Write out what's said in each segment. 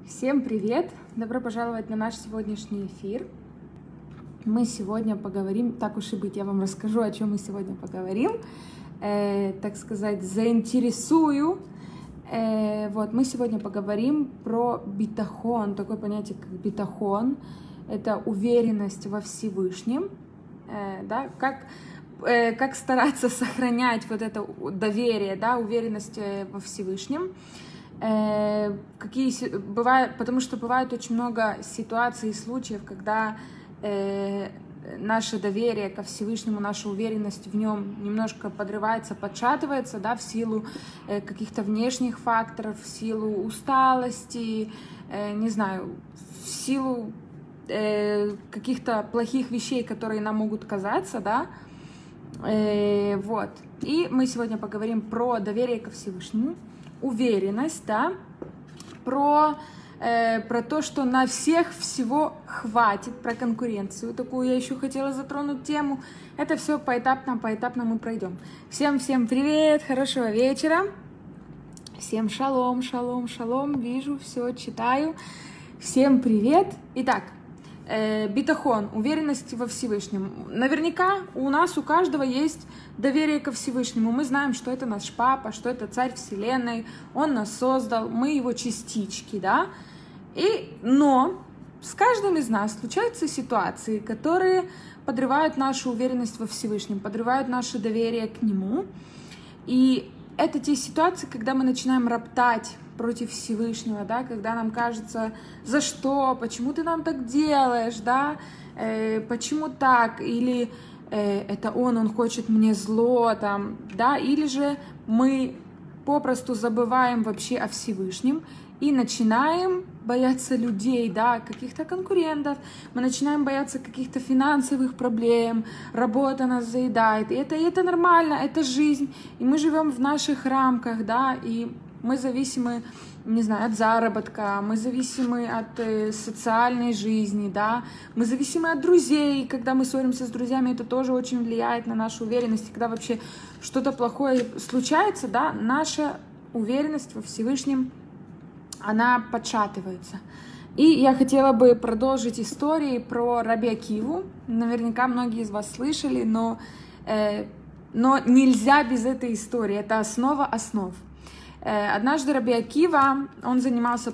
Всем привет! Добро пожаловать на наш сегодняшний эфир. Мы сегодня поговорим, так уж и быть, я вам расскажу, о чем мы сегодня поговорим. Так сказать, заинтересую. Мы сегодня поговорим про битахон, такое понятие, как битахон. Это уверенность во Всевышнем, да, как стараться сохранять вот это доверие, да, уверенность во Всевышнем. Потому что бывает очень много ситуаций и случаев, когда наше доверие ко Всевышнему, наша уверенность в нем немножко подрывается, подшатывается, да, в силу каких-то внешних факторов, в силу усталости, не знаю, в силу каких-то плохих вещей, которые нам могут казаться, да. И мы сегодня поговорим про доверие ко Всевышнему, уверенность, да, про то, что на всех всего хватит, про конкуренцию. Такую я еще хотела затронуть тему. Это все поэтапно мы пройдем. Всем привет, хорошего вечера. Всем шалом, вижу, все, читаю. Всем привет. Итак, битахон, уверенность во Всевышнем. Наверняка у нас, у каждого есть доверие ко Всевышнему. Мы знаем, что это наш папа, что это царь вселенной, он нас создал, мы его частички, да. Но с каждым из нас случаются ситуации, которые подрывают нашу уверенность во Всевышнем, подрывают наше доверие к нему. И это те ситуации, когда мы начинаем роптать против Всевышнего, да, когда нам кажется, за что, почему ты нам так делаешь, да, почему так, или это он хочет мне зло, там, да, или же мы попросту забываем вообще о Всевышнем и начинаем бояться людей, да, каких-то конкурентов, мы начинаем бояться каких-то финансовых проблем, работа нас заедает, и это нормально, это жизнь, и мы живем в наших рамках, да, и мы зависимы, не знаю, от заработка, мы зависимы от социальной жизни, да, мы зависимы от друзей, когда мы ссоримся с друзьями, это тоже очень влияет на нашу уверенность, когда вообще что-то плохое случается, да, наша уверенность во Всевышнем, она подшатывается. И я хотела бы продолжить истории про Раби Акиву, наверняка многие из вас слышали, но нельзя без этой истории, это основа основ. Однажды Раби Акива, он занимался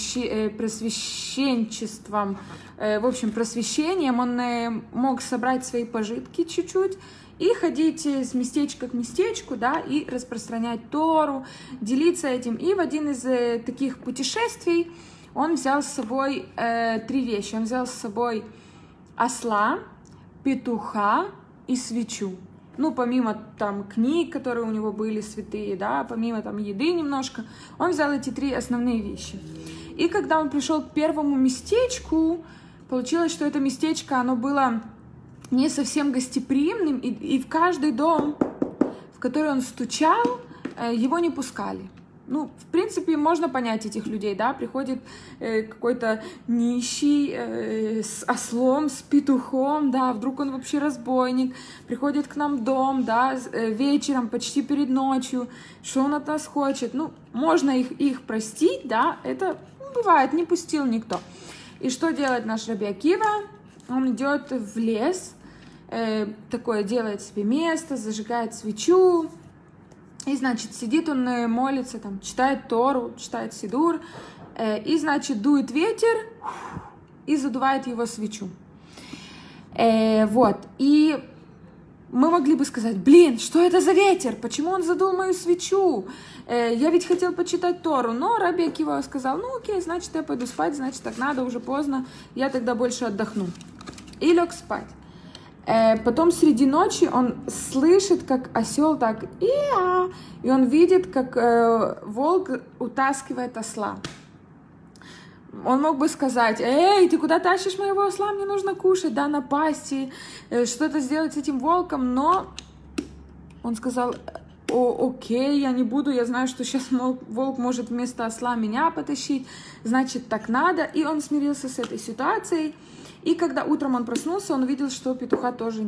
просвещенчеством, в общем, просвещением, он мог собрать свои пожитки чуть-чуть и ходить с местечка к местечку, да, и распространять Тору, делиться этим. И в один из таких путешествий он взял с собой 3 вещи. Он взял с собой осла, петуха и свечу. Ну, помимо там книг, которые у него были святые, да, помимо там еды немножко, он взял эти 3 основные вещи. И когда он пришел к первому местечку, получилось, что это местечко, оно было не совсем гостеприимным, и в каждый дом, в который он стучал, его не пускали. Ну, в принципе, можно понять этих людей, да, приходит какой-то нищий с ослом, с петухом, да, вдруг он вообще разбойник, приходит к нам в дом, да, вечером, почти перед ночью, что он от нас хочет, ну, можно их простить, да, это бывает, не пустил никто. И что делает наш Раби Акива? Он идет в лес, такое делает себе место, зажигает свечу, и, значит, сидит он, молится, там, читает Тору, читает Сидур, и, значит, дует ветер и задувает его свечу. И мы могли бы сказать, блин, что это за ветер? Почему он задул мою свечу? Я ведь хотел почитать Тору. Но Раби Акива сказал, ну окей, значит, я пойду спать, значит, так надо, уже поздно, я тогда больше отдохну. И лег спать. Потом среди ночи он слышит, как осел так, и он видит, как волк утаскивает осла. Он мог бы сказать, эй, ты куда тащишь моего осла, мне нужно кушать, да, напасть и что-то сделать с этим волком, но он сказал, окей, я не буду, я знаю, что сейчас волк может вместо осла меня потащить, значит, так надо, и он смирился с этой ситуацией. И когда утром он проснулся, он увидел, что петуха тоже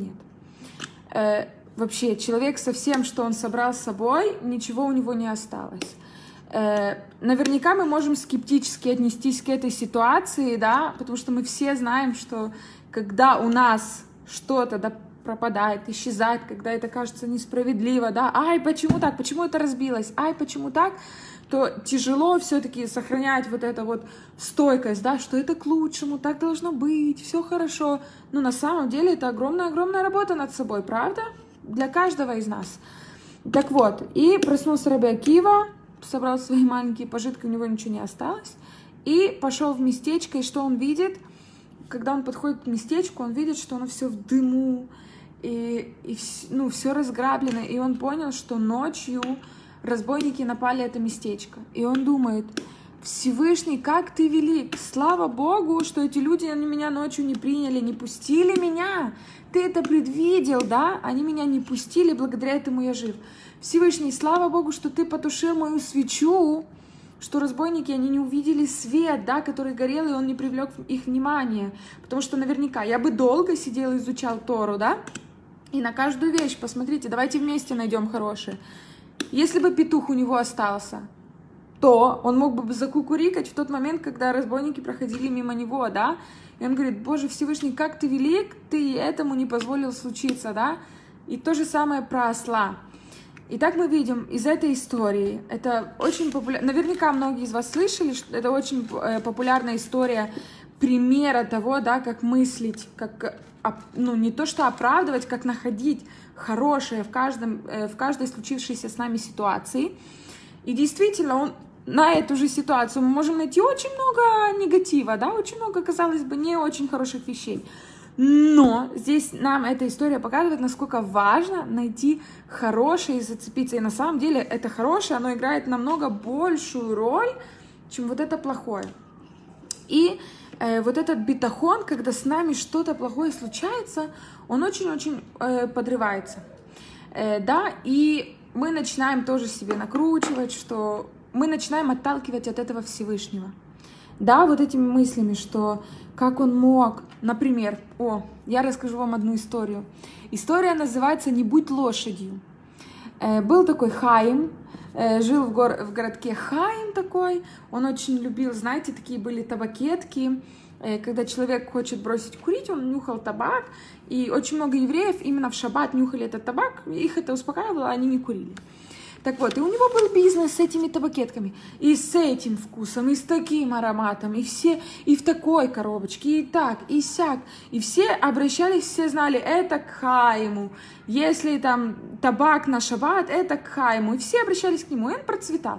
нет. Вообще, человек со всем, что он собрал с собой, ничего у него не осталось. Наверняка мы можем скептически отнестись к этой ситуации, да, потому что мы все знаем, что когда у нас что-то, да, пропадает, исчезает, когда это кажется несправедливо, да, ай, почему так, почему это разбилось, ай, почему так, то тяжело все-таки сохранять вот эту вот стойкость, да, что это к лучшему, так должно быть, все хорошо. Но на самом деле это огромная-огромная работа над собой, правда? Для каждого из нас. Так вот, и проснулся Раби Акива, собрал свои маленькие пожитки, у него ничего не осталось, и пошел в местечко, и что он видит? Когда он подходит к местечку, он видит, что оно все в дыму, и ну, все разграблено, и он понял, что ночью разбойники напали это местечко. И он думает: Всевышний, как ты велик! Слава Богу, что эти люди, они меня ночью не приняли, не пустили меня. Ты это предвидел, да? Они меня не пустили, благодаря этому я жив. Всевышний, слава Богу, что ты потушил мою свечу, что разбойники, они не увидели свет, да, который горел, и он не привлек их внимание. Потому что наверняка я бы долго сидел и изучал Тору, да? И на каждую вещь, посмотрите, давайте вместе найдем хорошее. Если бы петух у него остался, то он мог бы закукурикать в тот момент, когда разбойники проходили мимо него, да? И он говорит: Боже Всевышний, как ты велик, ты этому не позволил случиться, да? И то же самое про осла. Итак, мы видим из этой истории, это очень популярно, наверняка многие из вас слышали, что это очень популярная история примера того, да, как мыслить, как, ну, не то что оправдывать, как находить хорошее в каждой случившейся с нами ситуации. И действительно, на эту же ситуацию мы можем найти очень много негатива, да, очень много, казалось бы, не очень хороших вещей. Но здесь нам эта история показывает, насколько важно найти хорошее и зацепиться. И на самом деле это хорошее, оно играет намного большую роль, чем вот это плохое. И вот этот битахон, когда с нами что-то плохое случается, он очень-очень подрывается. Да, и мы начинаем тоже себе накручивать, что мы начинаем отталкивать от этого Всевышнего. Да, вот этими мыслями, что как он мог, например, я расскажу вам одну историю. История называется «Не будь лошадью». Был такой Хаим, жил в городке Хаим такой, он очень любил, знаете, такие были табакетки, когда человек хочет бросить курить, он нюхал табак, и очень много евреев именно в шаббат нюхали этот табак, их это успокаивало, они не курили. Так вот, и у него был бизнес с этими табакетками, и с этим вкусом, и с таким ароматом, и в такой коробочке, и так, и сяк. И все обращались, все знали, это к Хаиму. Если там табак на шаббат, это к Хаиму. И все обращались к нему, и он процветал.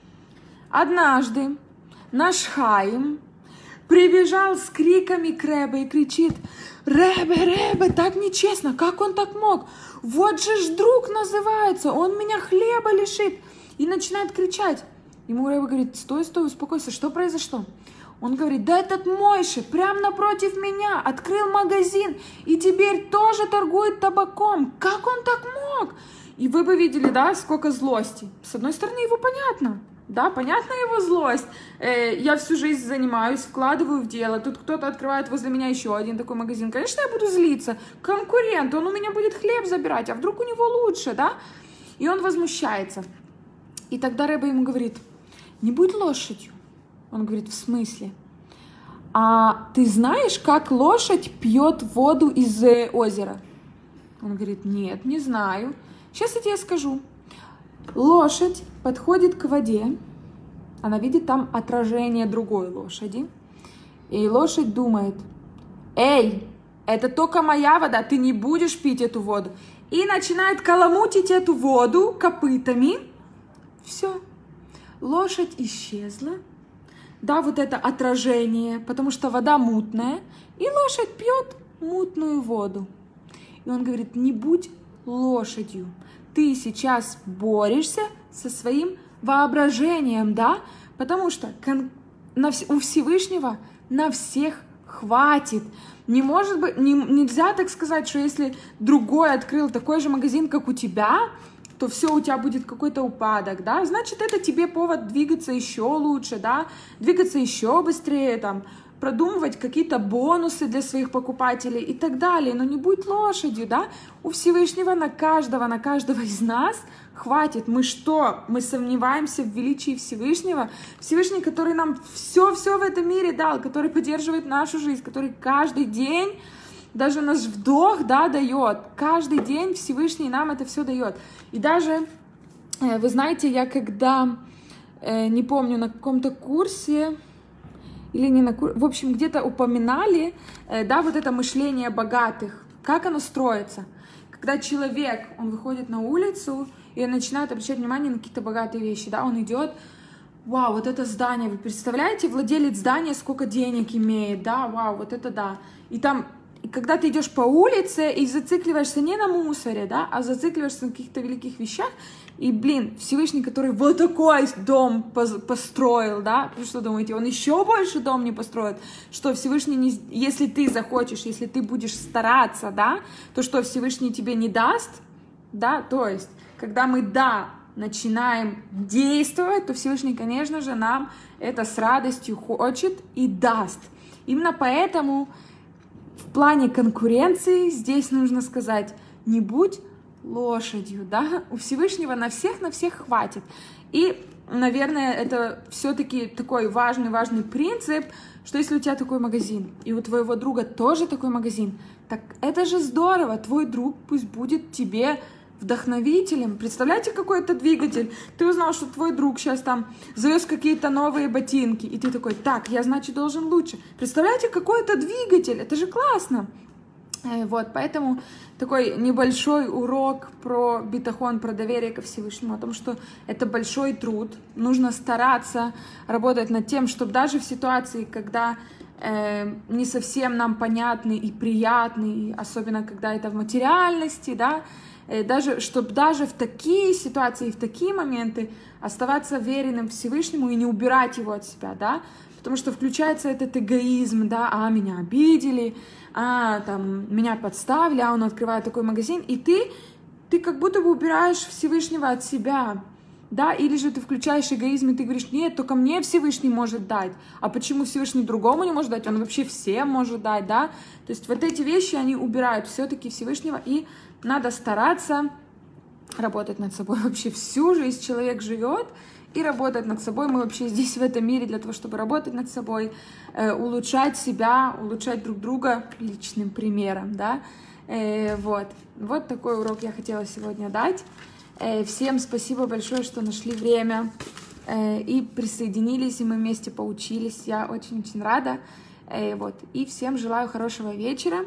Однажды наш Хаим прибежал с криками к Ребе и кричит: Ребе, так нечестно, как он так мог? Вот же ж друг называется, он меня хлеба лишит. И начинает кричать. Ему Ребе говорит: стой, успокойся, что произошло? Он говорит: да этот Мойше прямо напротив меня открыл магазин и теперь тоже торгует табаком. Как он так мог? И вы бы видели, да, сколько злости. С одной стороны, его понятно. Да, понятна его злость. Я всю жизнь занимаюсь, вкладываю в дело. Тут кто-то открывает возле меня еще один такой магазин. Конечно, я буду злиться. Конкурент, он у меня будет хлеб забирать, а вдруг у него лучше, да? И он возмущается. И тогда Ребе ему говорит: не будь лошадью. Он говорит: в смысле? А ты знаешь, как лошадь пьет воду из озера? Он говорит: нет, не знаю. Сейчас я тебе скажу. Лошадь подходит к воде, она видит там отражение другой лошади, и лошадь думает: эй, это только моя вода, ты не будешь пить эту воду. И начинает каламутить эту воду копытами. Все, лошадь исчезла. Да, вот это отражение, потому что вода мутная, и лошадь пьет мутную воду. И он говорит: не будь лошадью. Ты сейчас борешься со своим воображением, да? Потому что у Всевышнего на всех хватит. Не может быть, нельзя так сказать, что если другой открыл такой же магазин, как у тебя, то все, у тебя будет какой-то упадок, да? Значит, это тебе повод двигаться еще лучше, да? Двигаться еще быстрее, там, продумывать какие-то бонусы для своих покупателей и так далее, но не будь лошадью, да, у Всевышнего на каждого из нас хватит. Мы что? Мы сомневаемся в величии Всевышнего? Всевышний, который нам все в этом мире дал, который поддерживает нашу жизнь, который каждый день, даже наш вдох, да, дает, каждый день Всевышний нам это все дает. И даже, вы знаете, я когда, не помню, на каком-то курсе, или не на курсе, в общем, где-то упоминали, да, вот это мышление богатых, как оно строится. Когда человек, он выходит на улицу и начинает обращать внимание на какие-то богатые вещи, да, он идет, вау, вот это здание, вы представляете, владелец здания сколько денег имеет, да, вау, вот это да. И там, когда ты идешь по улице и зацикливаешься не на мусоре, да, а зацикливаешься на каких-то великих вещах, и, блин, Всевышний, который вот такой дом построил, да, вы что думаете, он еще больше дом не построит? Что Всевышний, не, если ты захочешь, если ты будешь стараться, да, то что Всевышний тебе не даст, да, то есть, когда мы, да, начинаем действовать, то Всевышний, конечно же, нам это с радостью хочет и даст. Именно поэтому в плане конкуренции здесь нужно сказать, не будь лошадью, да, у Всевышнего на всех хватит. И, наверное, это все-таки такой важный принцип, что если у тебя такой магазин, и у твоего друга тоже такой магазин, так это же здорово, твой друг пусть будет тебе вдохновителем. Представляете, какой это двигатель? Ты узнал, что твой друг сейчас там завез какие-то новые ботинки, и ты такой, так, я, значит, должен лучше. Представляете, какой это двигатель? Это же классно. Вот, поэтому такой небольшой урок про битахон, про доверие ко Всевышнему, о том, что это большой труд, нужно стараться работать над тем, чтобы даже в ситуации, когда не совсем нам понятны и приятны, особенно когда это в материальности, да, чтобы даже в такие ситуации, в такие моменты оставаться веренным Всевышнему и не убирать его от себя, да, потому что включается этот эгоизм, да, меня обидели, там, меня подставили, он открывает такой магазин, и ты как будто бы убираешь Всевышнего от себя, да, или же ты включаешь эгоизм, и ты говоришь, нет, только мне Всевышний может дать, а почему Всевышний другому не может дать, он вообще всем может дать, да, то есть вот эти вещи, они убирают все-таки Всевышнего, и надо стараться работать над собой, вообще всю жизнь человек живет, и работать над собой. Мы вообще здесь, в этом мире, для того, чтобы работать над собой, улучшать себя, улучшать друг друга личным примером, да. Вот такой урок я хотела сегодня дать. Всем спасибо большое, что нашли время и присоединились, и мы вместе поучились. Я очень-очень рада. И всем желаю хорошего вечера.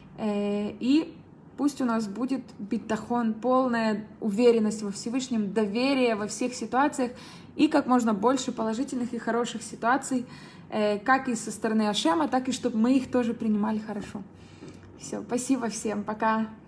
И пусть у нас будет битахон, полная уверенность во Всевышнем, доверие во всех ситуациях и как можно больше положительных и хороших ситуаций, как и со стороны Ашема, так и чтобы мы их тоже принимали хорошо. Все, спасибо всем, пока.